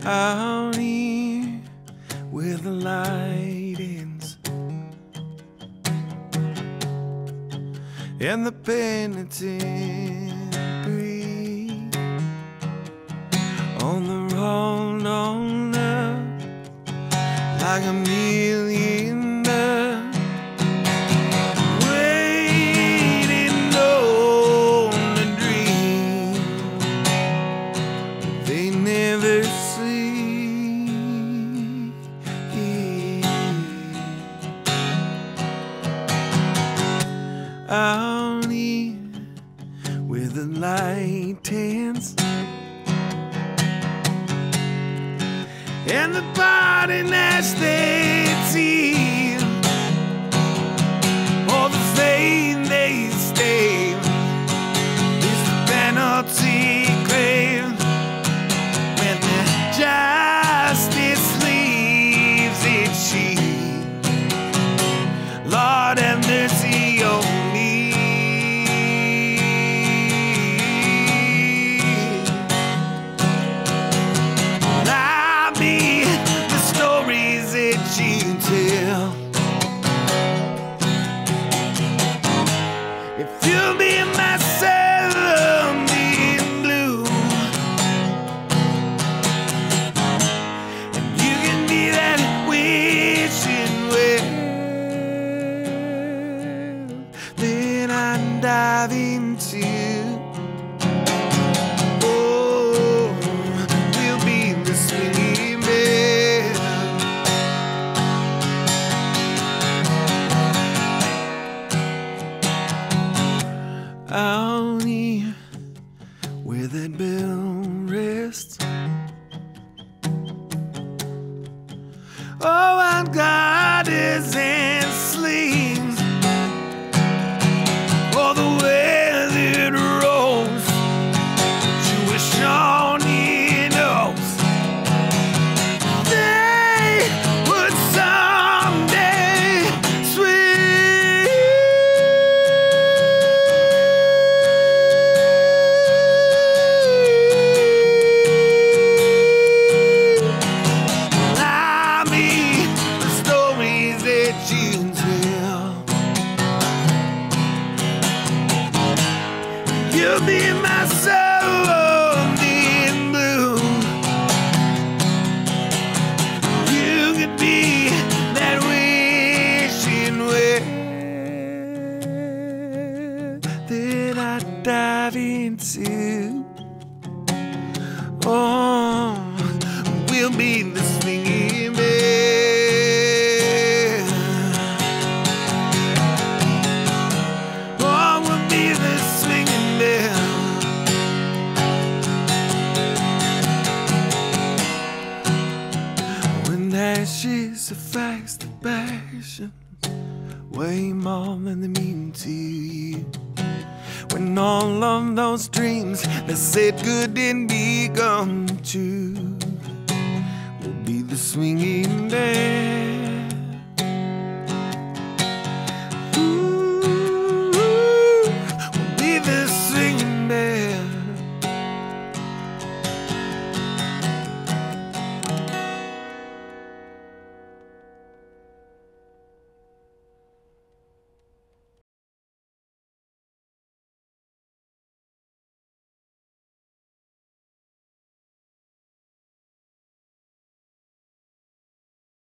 out here where the light ends and the penitentiary on the road on up like a million bucks waiting on a dream that they never see. Out here where the light tends and the body gnashes their teeth, all the faith they stay is the penalty claimed when the justice leaves its sheath. Lord have mercy on me. You tell if you'll be myself in blue, and you can be that wishing well, then I dive into. Oh, we'll be the swinging bell. Out here where that bell rests, oh, and garters and slings, all the weathered roads, Jewish Shawnee knows they would someday swing. You tell you'll be my soul in blue. You could be that wishing well that I dive into. Oh, we'll be the swinging bell. Ashes suffice the passions, way more than they mean to you. When all of those dreams that said couldn't become true will be the swinging bell.